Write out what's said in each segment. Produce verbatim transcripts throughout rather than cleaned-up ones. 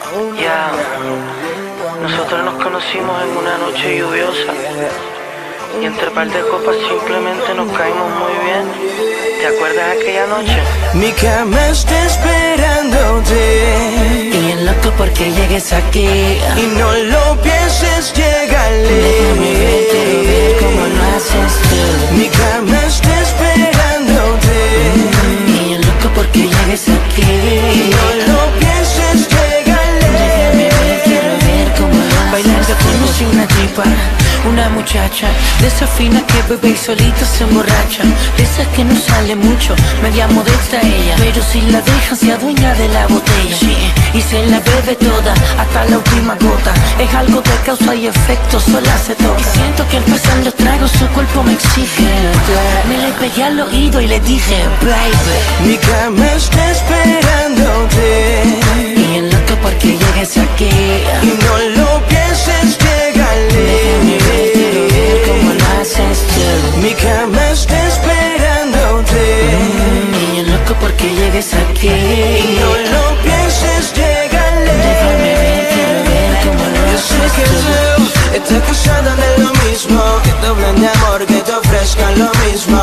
Ya, nosotros nos conocimos en una noche lluviosa y entre par de copas simplemente nos caímos muy bien. ¿Te acuerdas de aquella noche? Mi cama está esperándote Y en loco porque llegues aquí y no lo pienses, llégale. Déjame ver, quiero ver cómo lo haces tú. Mi cama está esperándote Y en loco porque llegues aquí y no lo pienses, llégale. Déjame ver, quiero ver cómo lo haces. Bailando conocí una tipa, una muchacha de esa fina que bebe y solita se emborracha, de esas que no sale mucho, media modesta ella, pero si la dejan se adueña de la botella, sí, y se la bebe toda, hasta la última gota. Es algo de causa y efecto, sola se toca. Y siento que al pasar los tragos su cuerpo me exige. Me le pegué al oído y le dije, baby, mi cama está esperándote Y en loco porque llegues aquí y no lo pienses, llégale. Déjame ver, quiero ver cómo lo haces tú. Mi cama está esperándote Y en loco porque llegues aquí y no lo pienses, llégale. Déjame ver, quiero ver cómo lo Yo sé haces que tú. tú estás cansada de lo mismo, que te hablen de amor, que te ofrezcan lo mismo.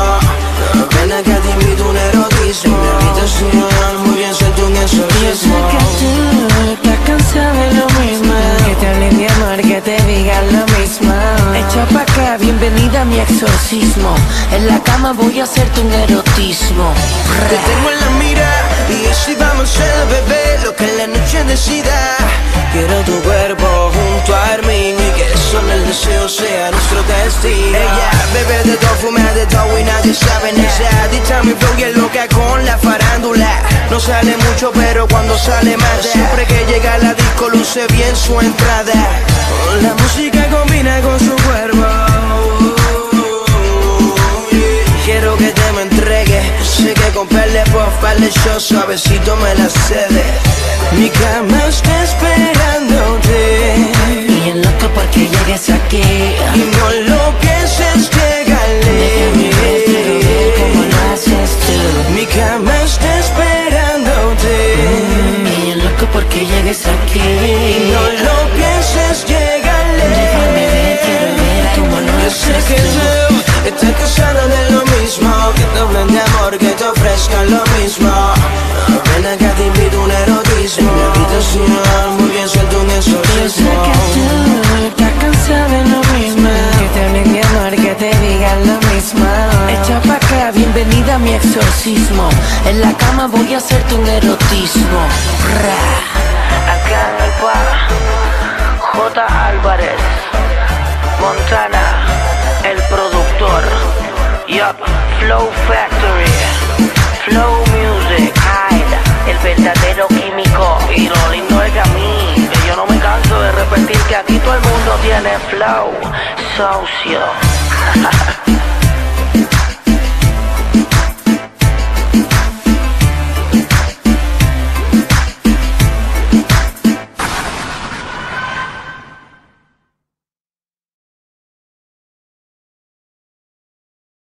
Ven acá, te invito a un erotismo. En mi habitación, muy bien, siento un Yo sé exorcismo. que tú estás cansada de lo mismo, que te hablen de amor, que te digan lo mismo. Echa pa' acá, bienvenida a mi exorcismo. En la cama voy a hacerte un erotismo. Te tengo en la mira y así vamos a ser, bebé, lo que la noche decida. Quiero tu cuerpo junto a mí y que solo el deseo sea nuestro destino. Ella bebe de todo, fuma de todo y nadie sabe nada. Dicha mi flow y es loca con la farándula. No sale mucho pero cuando sale más, siempre que llega a la disco luce bien su entrada. La música combina con su cuerpo. Quiero que te me entregues, sé que con perle por farle yo suavecito me la cede. Mi cama está esperándote Y en loco porque llegues aquí y no lo pienses, llégale. Déjame ver, quiero ver cómo lo haces tú. Mi cama está esperándote Y en loco porque llegues aquí y no lo pienses, llégale. Déjame ver, quiero ver cómo lo Yo sé haces que tú. tú estás cansada de lo mismo, que te hablen de amor, que te ofrezcan lo mismo. Ven acá, te invito a un erotismo. En mi habitación, muy bien, suelto un Yo sé exorcismo. que tú estás cansada de lo mismo, que te hablen de amor, que te digan lo mismo. Echa pa' acá, bienvenida a mi exorcismo. En la cama voy a hacerte un erotismo. Ra. acá en el bar, J. Álvarez, Montana, el productor, yup, Flow Factory, Flow Music, Hyde, el verdadero químico. Y lo lindo es que a mí, que yo no me canso de repetir que aquí todo el mundo tiene flow, socio.